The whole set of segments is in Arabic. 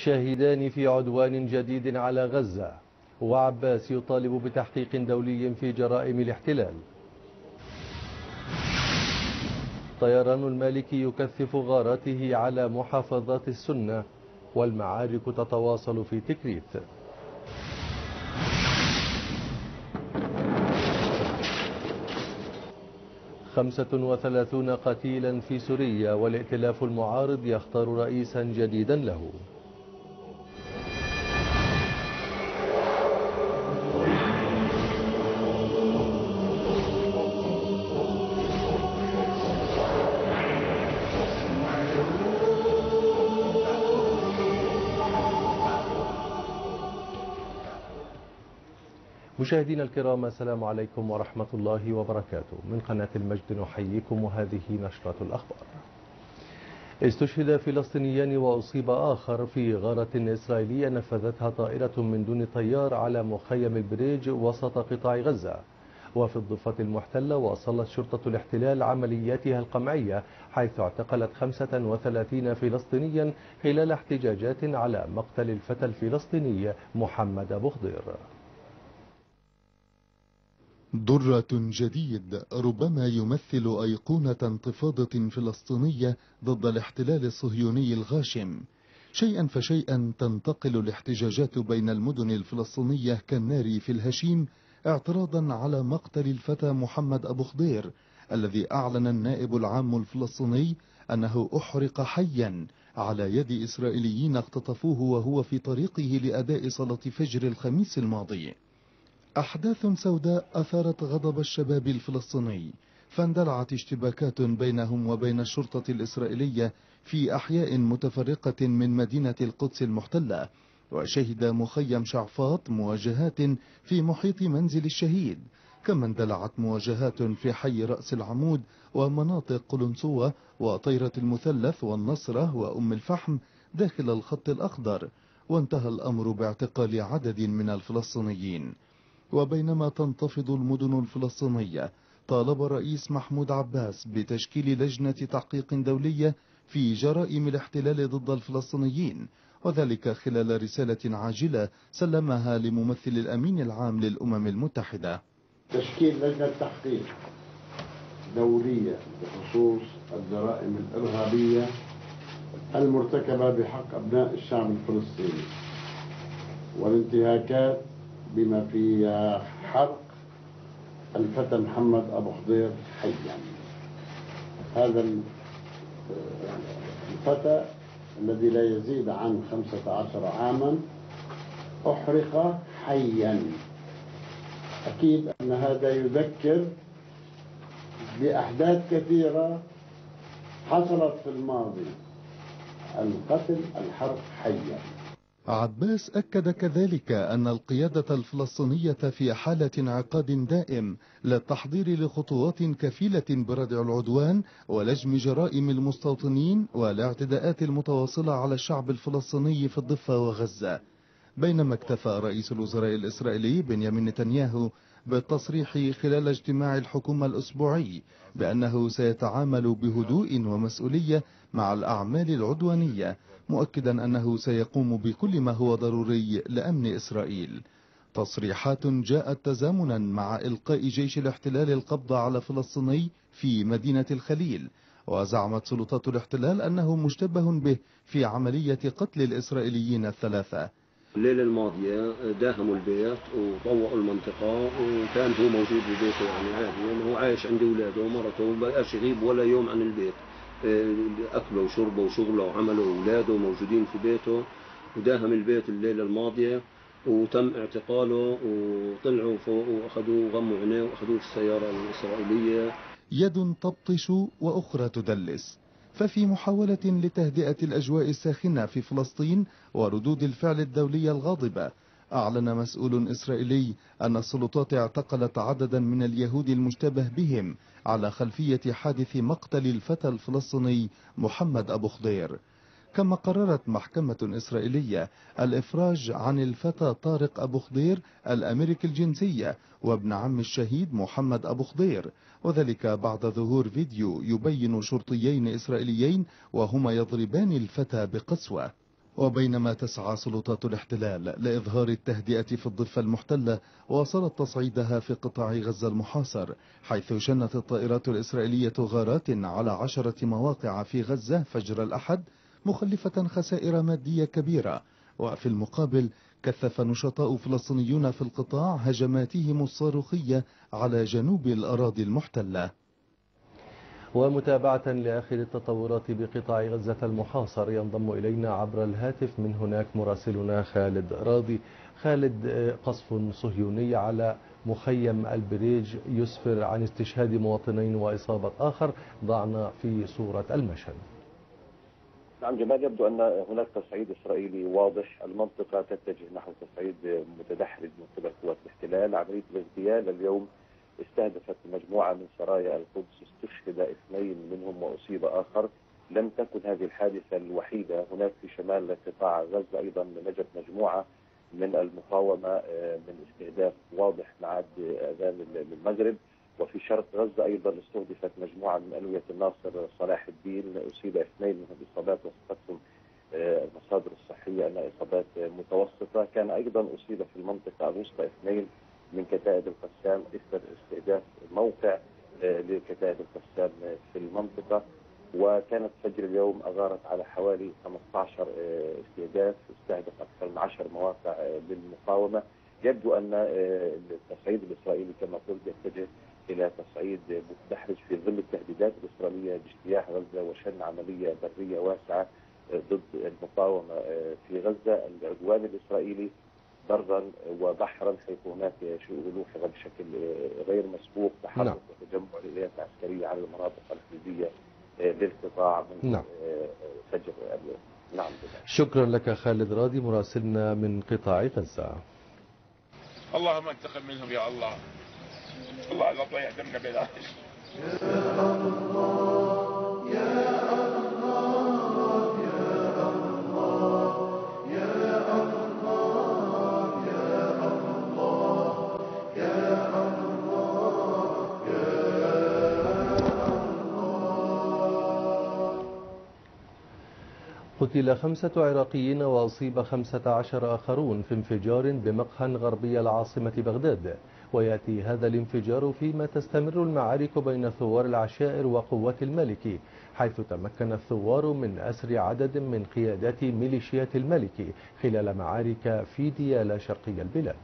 شاهدان في عدوان جديد على غزة، وعباس يطالب بتحقيق دولي في جرائم الاحتلال. طيران المالكي يكثف غاراته على محافظات السنة، والمعارك تتواصل في تكريت. خمسة 35 قتيلا في سوريا، والائتلاف المعارض يختار رئيسا جديدا له. مشاهدينا الكرام، السلام عليكم ورحمة الله وبركاته. من قناة المجد نحييكم، وهذه نشرة الأخبار. استشهد فلسطينيان وأصيب آخر في غارة إسرائيلية نفذتها طائرة من دون طيار على مخيم البريج وسط قطاع غزة. وفي الضفة المحتلة واصلت شرطة الاحتلال عملياتها القمعية، حيث اعتقلت 35 فلسطينيا خلال احتجاجات على مقتل الفتى الفلسطيني محمد أبو خضير. درة جديد ربما يمثل أيقونة انتفاضة فلسطينية ضد الاحتلال الصهيوني الغاشم. شيئا فشيئا تنتقل الاحتجاجات بين المدن الفلسطينية كالنار في الهشيم، اعتراضا على مقتل الفتى محمد أبو خضير، الذي أعلن النائب العام الفلسطيني أنه أحرق حيا على يد إسرائيليين اختطفوه وهو في طريقه لأداء صلاة فجر الخميس الماضي. أحداث سوداء أثارت غضب الشباب الفلسطيني، فاندلعت اشتباكات بينهم وبين الشرطة الإسرائيلية في أحياء متفرقة من مدينة القدس المحتلة. وشهد مخيم شعفاط مواجهات في محيط منزل الشهيد، كما اندلعت مواجهات في حي رأس العمود ومناطق قلنسوة وطيرة المثلث والنصرة وأم الفحم داخل الخط الأخضر، وانتهى الأمر باعتقال عدد من الفلسطينيين. وبينما تنتفض المدن الفلسطينية، طالب الرئيس محمود عباس بتشكيل لجنة تحقيق دولية في جرائم الاحتلال ضد الفلسطينيين، وذلك خلال رسالة عاجلة سلمها لممثل الأمين العام للأمم المتحدة. تشكيل لجنة تحقيق دولية بخصوص الجرائم الإرهابية المرتكبة بحق أبناء الشعب الفلسطيني والانتهاكات بما فيها حرق الفتى محمد أبو خضير حيا. هذا الفتى الذي لا يزيد عن 15 عاما أحرق حيا. أكيد أن هذا يذكر بأحداث كثيرة حصلت في الماضي، القتل، الحرق حيا. عباس أكد كذلك أن القيادة الفلسطينية في حالة انعقاد دائم للتحضير لخطوات كفيلة بردع العدوان ولجم جرائم المستوطنين والاعتداءات المتواصلة على الشعب الفلسطيني في الضفة وغزة. بينما اكتفى رئيس الوزراء الإسرائيلي بنيامين نتنياهو بالتصريح خلال اجتماع الحكومة الأسبوعي بأنه سيتعامل بهدوء ومسؤولية مع الأعمال العدوانية، مؤكدا أنه سيقوم بكل ما هو ضروري لأمن إسرائيل. تصريحات جاءت تزامنا مع إلقاء جيش الاحتلال القبض على فلسطيني في مدينة الخليل، وزعمت سلطات الاحتلال أنه مشتبه به في عملية قتل الإسرائيليين الثلاثة. الليلة الماضية داهموا البيت وطوقوا المنطقة، وكان هو موجود ببيته يعني عادي، يعني هو عايش عند أولاده ومرته وما بقاش يغيب ولا يوم عن البيت. أكله وشربه وشغله وعمله وأولاده موجودين في بيته، وداهم البيت الليلة الماضية وتم اعتقاله، وطلعوا فوق وأخذوه غموا عينيه وأخذوه في السيارة الإسرائيلية. يد تبطش وأخرى تدلس. ففي محاولة لتهدئة الأجواء الساخنة في فلسطين وردود الفعل الدولية الغاضبة، أعلن مسؤول إسرائيلي أن السلطات اعتقلت عددا من اليهود المشتبه بهم على خلفية حادث مقتل الفتى الفلسطيني محمد أبو خضير. كما قررت محكمة إسرائيلية الإفراج عن الفتى طارق أبو خضير الأمريكي الجنسية وابن عم الشهيد محمد أبو خضير، وذلك بعد ظهور فيديو يبين شرطيين إسرائيليين وهما يضربان الفتى بقسوة. وبينما تسعى سلطات الاحتلال لإظهار التهدئة في الضفة المحتلة، واصلت تصعيدها في قطاع غزة المحاصر، حيث شنت الطائرات الإسرائيلية غارات على 10 مواقع في غزة فجر الأحد، مخلفة خسائر مادية كبيرة. وفي المقابل كثف نشطاء فلسطينيون في القطاع هجماتهم الصاروخية على جنوب الأراضي المحتلة. ومتابعة لآخر التطورات بقطاع غزة المحاصر ينضم إلينا عبر الهاتف من هناك مراسلنا خالد راضي. خالد، قصف صهيوني على مخيم البريج يسفر عن استشهاد مواطنين وإصابة آخر. ضعنا في صورة المشهد. نعم جمال، يبدو أن هناك تصعيد إسرائيلي واضح، المنطقة تتجه نحو تصعيد متدحرج من قبل قوات الاحتلال. عملية الاغتيال اليوم استهدفت مجموعة من سرايا القدس، استشهد 2 منهم وأصيب آخر. لم تكن هذه الحادثة الوحيدة، هناك في شمال قطاع غزة أيضا نجت مجموعة من المقاومة من استهداف واضح بعد أذان المغرب. وفي شرق غزة أيضا استهدفت مجموعة من ألوية الناصر صلاح الدين، أصيب 2 منهم إصابات وصفتهم المصادر الصحية أنها إصابات متوسطة. كان أيضا أصيب في المنطقة الوسطى 2 من كتائب القسام إثر استهداف موقع لكتائب القسام في المنطقة. وكانت فجر اليوم أغارت على حوالي 15 استهداف، استهدف أكثر من 10 مواقع للمقاومة. يبدو أن التصعيد الإسرائيلي كما قلت يتجه إلى تصعيد متدحرج في ظل التهديدات الإسرائيلية باجتياح غزة وشن عملية برية واسعة ضد المقاومة في غزة. العدوان الإسرائيلي برا وبحرا، حيث هناك شؤون بشكل غير مسبوق، تحرك وتجمع للآليات العسكرية على المناطق الحدودية للقطاع من فجر اليوم. نعم. شكرا لك خالد راضي مراسلنا من قطاع غزة. اللهم انتقم منهم يا الله. الله لا تضيع دمنا بلاش. يا الله يا الله يا الله يا الله يا الله يا الله يا الله. قتل 5 عراقيين وأصيب 15 آخرون في انفجار بمقهى غربي العاصمة بغداد. ويأتي هذا الانفجار فيما تستمر المعارك بين ثوار العشائر وقوات المالكي، حيث تمكن الثوار من أسر عدد من قيادات ميليشيات المالكي خلال معارك في ديالى شرقي البلاد.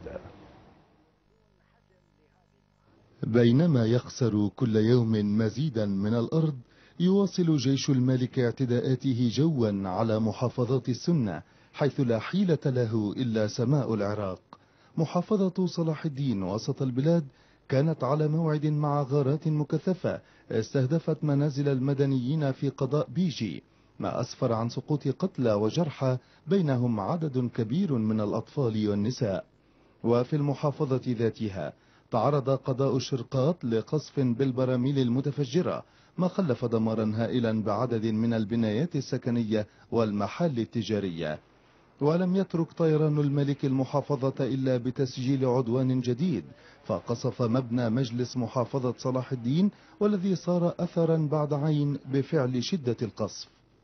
بينما يخسر كل يوم مزيدا من الأرض، يواصل جيش المالك اعتداءاته جوا على محافظات السنة، حيث لا حيلة له إلا سماء العراق. محافظة صلاح الدين وسط البلاد كانت على موعد مع غارات مكثفة استهدفت منازل المدنيين في قضاء بيجي، ما أسفر عن سقوط قتلى وجرحى بينهم عدد كبير من الأطفال والنساء. وفي المحافظة ذاتها تعرض قضاء الشرقاط لقصف بالبراميل المتفجرة، ما خلف دمارا هائلا بعدد من البنايات السكنية والمحال التجارية. ولم يترك طيران الملك المحافظة إلا بتسجيل عدوان جديد، فقصف مبنى مجلس محافظة صلاح الدين، والذي صار أثرا بعد عين بفعل شدة القصف.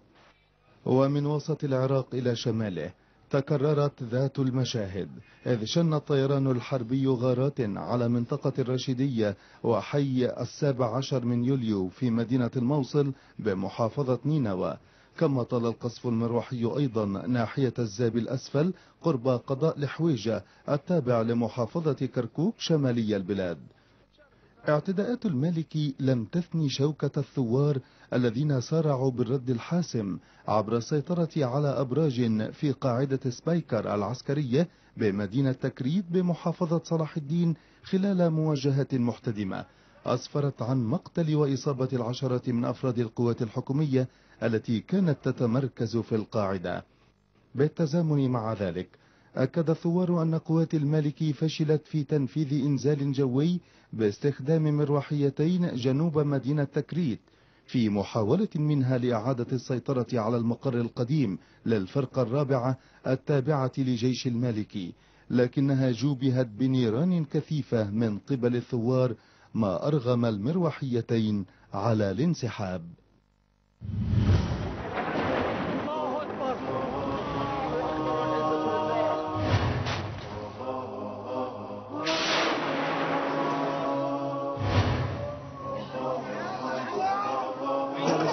ومن وسط العراق إلى شماله تكررت ذات المشاهد، إذ شن الطيران الحربي غارات على منطقة الرشيدية وحي 17 من يوليو في مدينة الموصل بمحافظة نينوى. كما طال القصف المروحي أيضا ناحية الزاب الأسفل قرب قضاء الحويجة التابع لمحافظة كركوك شمالي البلاد. اعتداءات المالكي لم تثني شوكة الثوار الذين سارعوا بالرد الحاسم عبر السيطرة على أبراج في قاعدة سبايكر العسكرية بمدينة تكريت بمحافظة صلاح الدين خلال مواجهة محتدمة أسفرت عن مقتل وإصابة العشرات من أفراد القوات الحكومية التي كانت تتمركز في القاعدة. بالتزامن مع ذلك أكد الثوار أن قوات المالكي فشلت في تنفيذ إنزال جوي باستخدام مروحيتين جنوب مدينة تكريت في محاولة منها لإعادة السيطرة على المقر القديم للفرقة الرابعة التابعة لجيش المالكي، لكنها جوبهت بنيران كثيفة من قبل الثوار، ما أرغم المروحيتين على الانسحاب.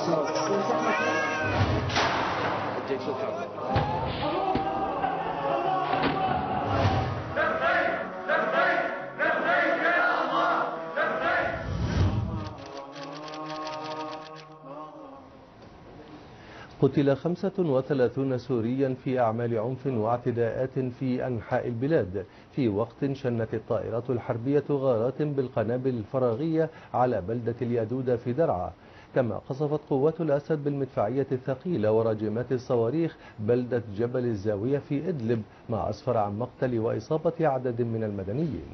الجيش الحر. قتل 35 سوريا في أعمال عنف واعتداءات في أنحاء البلاد في وقت شنت الطائرات الحربية غارات بالقنابل الفراغية على بلدة اليدودة في درعا. كما قصفت قوات الأسد بالمدفعية الثقيلة وراجمات الصواريخ بلدة جبل الزاوية في إدلب، ما أسفر عن مقتل وإصابة عدد من المدنيين.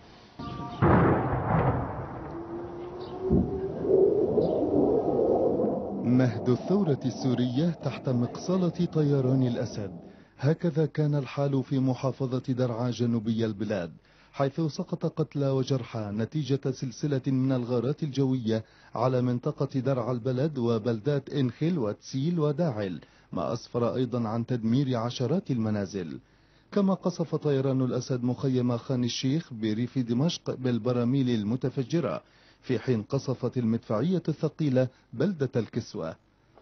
مهد الثورة السورية تحت مقصلة طيران الأسد. هكذا كان الحال في محافظة درعا جنوبي البلاد، حيث سقط قتلى وجرحى نتيجة سلسلة من الغارات الجوية على منطقة درعا البلد وبلدات إنخل وتسيل وداعل، ما أسفر أيضا عن تدمير عشرات المنازل. كما قصف طيران الأسد مخيم خان الشيخ بريف دمشق بالبراميل المتفجرة، في حين قصفت المدفعية الثقيلة بلدة الكسوة.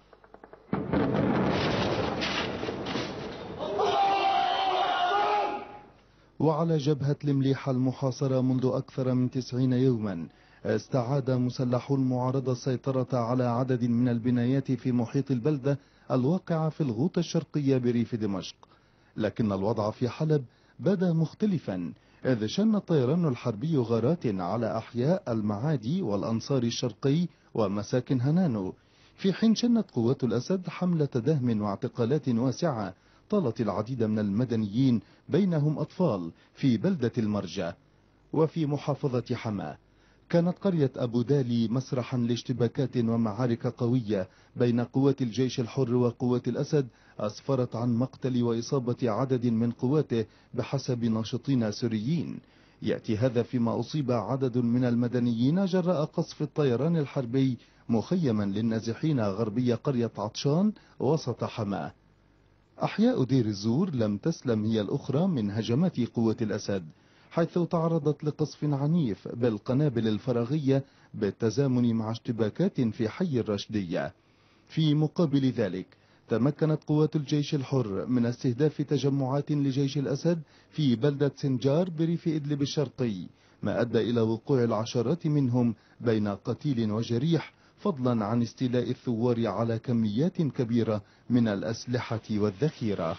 وعلى جبهة المليحة المحاصرة منذ أكثر من 90 يوما، استعاد مسلحو المعارضة السيطرة على عدد من البنايات في محيط البلدة الواقعة في الغوطة الشرقية بريف دمشق. لكن الوضع في حلب بدا مختلفا، إذ شن الطيران الحربي غارات على أحياء المعادي والأنصار الشرقي ومساكن هنانو، في حين شنت قوات الأسد حملة دهم واعتقالات واسعة طالت العديد من المدنيين بينهم أطفال في بلدة المرجة. وفي محافظة حماة كانت قرية أبو دالي مسرحا لاشتباكات ومعارك قوية بين قوات الجيش الحر وقوات الأسد، أسفرت عن مقتل وإصابة عدد من قواته بحسب ناشطين سوريين. يأتي هذا فيما أصيب عدد من المدنيين جراء قصف الطيران الحربي مخيما للنازحين غربي قرية عطشان وسط حماة. أحياء دير الزور لم تسلم هي الأخرى من هجمات قوة الأسد، حيث تعرضت لقصف عنيف بالقنابل الفراغية بالتزامن مع اشتباكات في حي الرشدية. في مقابل ذلك تمكنت قوات الجيش الحر من استهداف تجمعات لجيش الأسد في بلدة سنجار بريف إدلب الشرقي، ما أدى إلى وقوع العشرات منهم بين قتيل وجريح، فضلا عن استيلاء الثوار على كميات كبيرة من الأسلحة والذخيرة.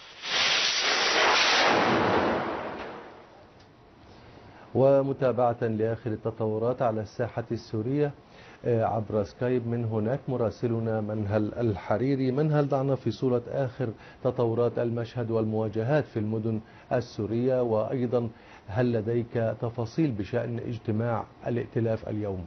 ومتابعة لآخر التطورات على الساحة السورية عبر سكايب من هناك مراسلنا منهل الحريري. منهل، ضعنا في صورة آخر تطورات المشهد والمواجهات في المدن السورية، وأيضا هل لديك تفاصيل بشأن اجتماع الائتلاف اليوم؟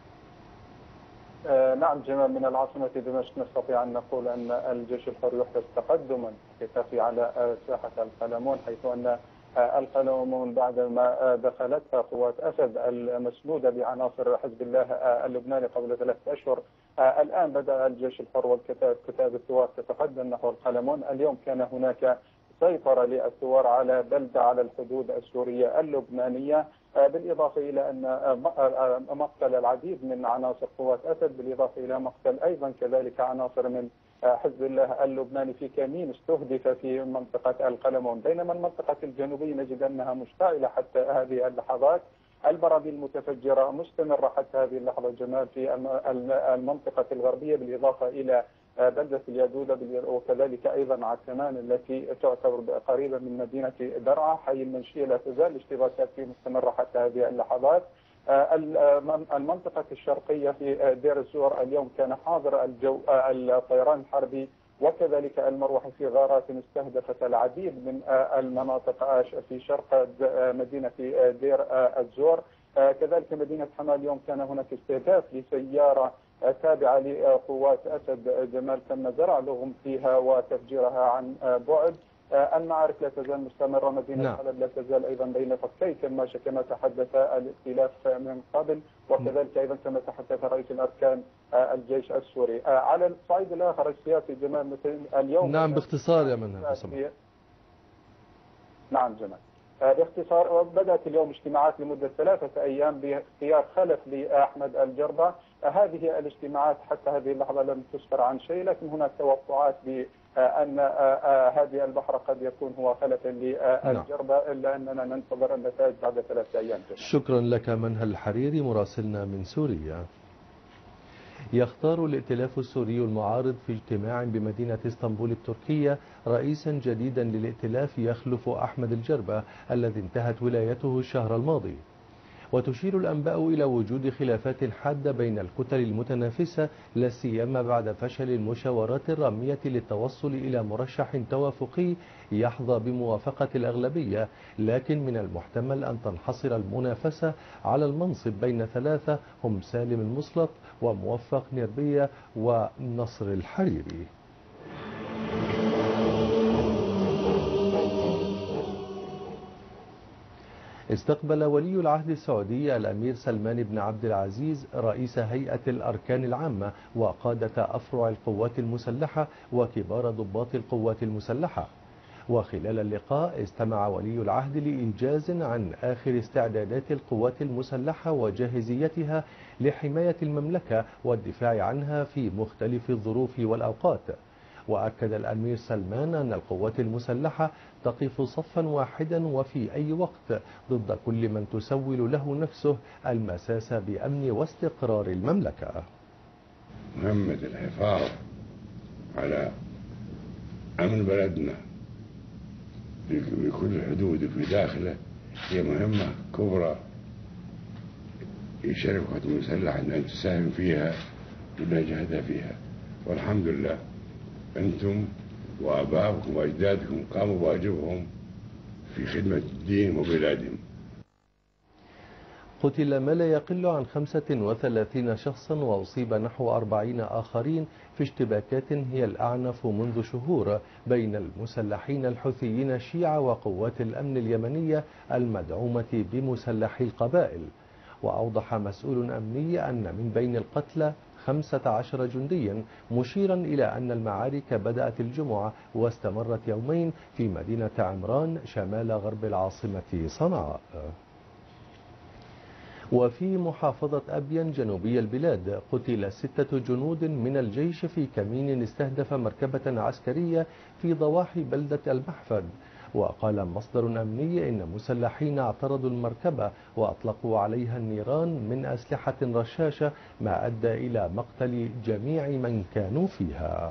نعم جمال، من العاصمة دمشق نستطيع أن نقول أن الجيش الحر يحدث تقدما كثيرا على ساحة القلمون، حيث أن القلمون بعدما دخلتها قوات أسد المسنودة بعناصر حزب الله اللبناني قبل 3 أشهر، الآن بدأ الجيش الحر والكتائب الثوار تتقدم نحو القلمون. اليوم كان هناك سيطرة للثوار على بلدة على الحدود السورية اللبنانية، بالإضافة إلى أن مقتل العديد من عناصر قوات أسد، بالإضافة إلى مقتل أيضا كذلك عناصر من حزب الله اللبناني في كمين استهدف في منطقة القلمون. بينما المنطقة الجنوبية نجد أنها مشتعلة حتى هذه اللحظات، البراميل المتفجرة مستمرة حتى هذه اللحظة جمال في المنطقة الغربية، بالإضافة إلى بلدة اليدودة وكذلك أيضا عكنان التي تعتبر قريبة من مدينة درعا. حي المنشية لا تزال الاشتباكات فيه مستمرة حتى هذه اللحظات. المنطقة الشرقية في دير الزور اليوم كان حاضر الطيران الحربي وكذلك المروحي في غارات استهدفت العديد من المناطق في شرق مدينة دير الزور. كذلك مدينة حماة اليوم كان هناك استهداف لسيارة تابعة لقوات أسد جمال، تم زرع لغم فيها وتفجيرها عن بعد. المعارك لا تزال مستمرة، مدينة حلب لا تزال أيضا بين فكي كماشة كما تحدث الائتلاف من قبل، وكذلك أيضا كما تحدث رئيس الأركان الجيش السوري. على الصعيد الآخر السياسي جمال، مثل اليوم نعم باختصار يا منهل. نعم جمال باختصار، بدأت اليوم اجتماعات لمدة 3 أيام باختيار خلف لأحمد الجربة. هذه الاجتماعات حتى هذه اللحظة لم تسفر عن شيء، لكن هناك توقعات بأن هذه البحر قد يكون هو خلفا للجربة، إلا أننا ننتظر النتائج بعد 3 أيام. شكرا لك منهل الحريري مراسلنا من سوريا. يختار الائتلاف السوري المعارض في اجتماع بمدينة اسطنبول التركية رئيسا جديدا للائتلاف يخلف أحمد الجربة الذي انتهت ولايته الشهر الماضي. وتشير الأنباء إلى وجود خلافات حادة بين الكتل المتنافسة، لا سيما بعد فشل المشاورات الرامية للتوصل إلى مرشح توافقي يحظى بموافقة الأغلبية، لكن من المحتمل أن تنحصر المنافسة على المنصب بين 3 هم سالم المصلط وموفق نربية ونصر الحريري. استقبل ولي العهد السعودي الأمير سلمان بن عبد العزيز رئيس هيئة الأركان العامة وقادة أفرع القوات المسلحة وكبار ضباط القوات المسلحة. وخلال اللقاء استمع ولي العهد لإيجاز عن آخر استعدادات القوات المسلحة وجاهزيتها لحماية المملكة والدفاع عنها في مختلف الظروف والأوقات. وأكد الأمير سلمان أن القوات المسلحة تقف صفا واحدا وفي أي وقت ضد كل من تسول له نفسه المساس بأمن واستقرار المملكة. مهمة الحفاظ على أمن بلدنا بكل الحدود وفي داخله هي مهمة كبرى يشارك القوات المسلحة أن تساهم فيها ولا جهدها فيها، والحمد لله أنتم وآبائكم وأجدادكم قاموا بواجبهم في خدمة الدين وبلادهم. قتل ما لا يقل عن 35 شخصا وأصيب نحو 40 آخرين في اشتباكات هي الأعنف منذ شهور بين المسلحين الحوثيين الشيعة وقوات الأمن اليمنية المدعومة بمسلحي القبائل. وأوضح مسؤول أمني أن من بين القتلى 15 جنديا، مشيرا إلى أن المعارك بدأت الجمعة واستمرت يومين في مدينة عمران شمال غرب العاصمة صنعاء. وفي محافظة أبين جنوبي البلاد قتل 6 جنود من الجيش في كمين استهدف مركبة عسكرية في ضواحي بلدة المحفد. وقال مصدر أمني إن مسلحين اعترضوا المركبة وأطلقوا عليها النيران من أسلحة رشاشة، ما أدى إلى مقتل جميع من كانوا فيها.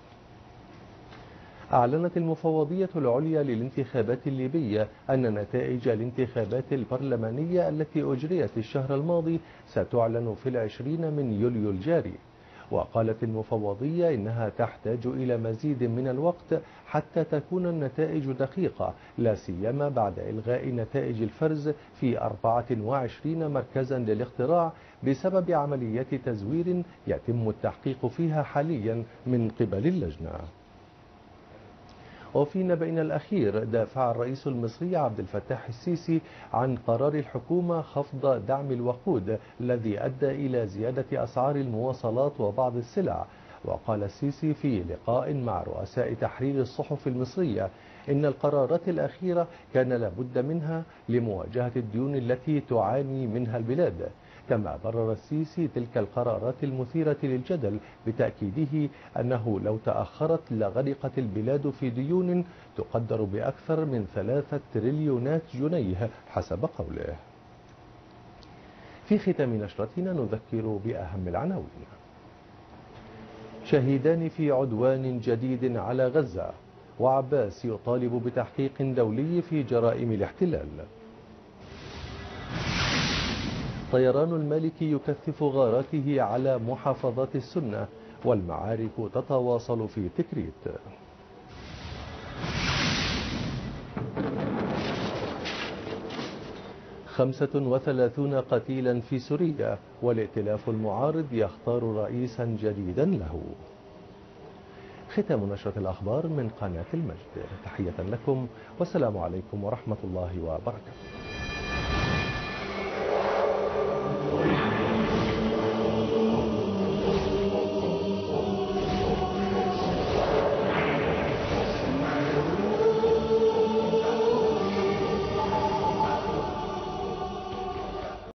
أعلنت المفوضية العليا للانتخابات الليبية أن نتائج الانتخابات البرلمانية التي أجريت الشهر الماضي ستعلن في 20 من يوليو الجاري. وقالت المفوضية إنها تحتاج إلى مزيد من الوقت حتى تكون النتائج دقيقة، لا سيما بعد إلغاء نتائج الفرز في 24 مركزا للاقتراع بسبب عمليات تزوير يتم التحقيق فيها حاليا من قبل اللجنة. وفي نبأنا الأخير دافع الرئيس المصري عبد الفتاح السيسي عن قرار الحكومة خفض دعم الوقود الذي أدى إلى زيادة أسعار المواصلات وبعض السلع. وقال السيسي في لقاء مع رؤساء تحرير الصحف المصرية إن القرارات الأخيرة كان لابد منها لمواجهة الديون التي تعاني منها البلاد. كما برر السيسي تلك القرارات المثيرة للجدل بتأكيده أنه لو تأخرت لغرقت البلاد في ديون تقدر بأكثر من 3 تريليونات جنيه حسب قوله. في ختام نشرتنا نذكر بأهم العناوين. شهيدان في عدوان جديد على غزة، وعباس يطالب بتحقيق دولي في جرائم الاحتلال. طيران المالكي يكثف غاراته على محافظات السنة، والمعارك تتواصل في تكريت. خمسة 35 قتيلا في سوريا، والائتلاف المعارض يختار رئيسا جديدا له. ختام نشرة الأخبار من قناة المجد، تحية لكم والسلام عليكم ورحمة الله وبركاته.